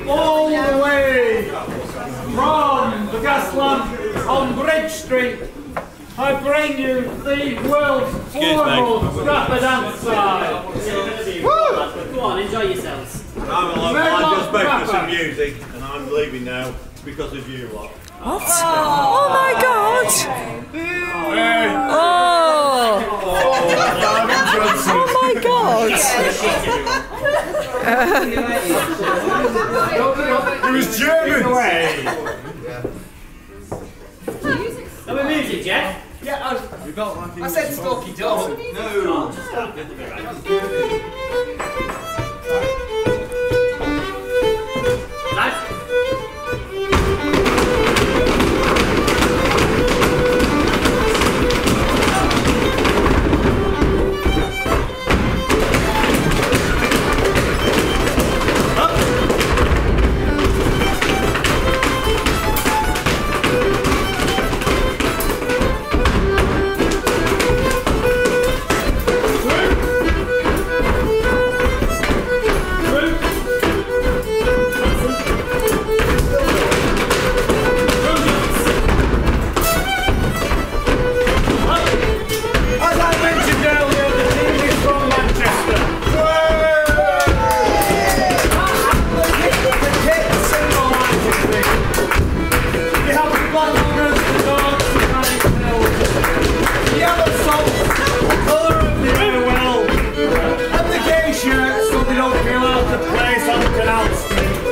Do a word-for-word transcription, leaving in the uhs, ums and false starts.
all the way from the gas lamp on Bridge Street, I bring you the world's foremost rapper dancer. Go on, enjoy yourselves. I'm alive. I just made some music and I'm leaving now because of you lot. What? Oh my god! Oh! Oh my god! It was German! Have a music, Jeff? Yeah, I, was, I said Stalky Dog. No. and the gay shirts so they don't feel out of place on Canal Street.